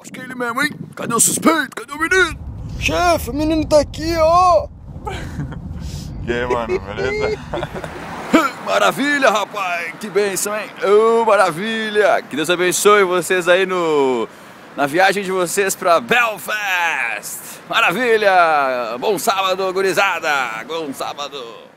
Acho que é ele mesmo, hein? Cadê o suspeito? Cadê o menino? Chefe, o menino tá aqui, ó. E aí, mano, beleza? Maravilha, rapaz! Que bênção, hein? Maravilha! Que Deus abençoe vocês aí na viagem de vocês pra Belfast! Maravilha! Bom sábado, gurizada! Bom sábado!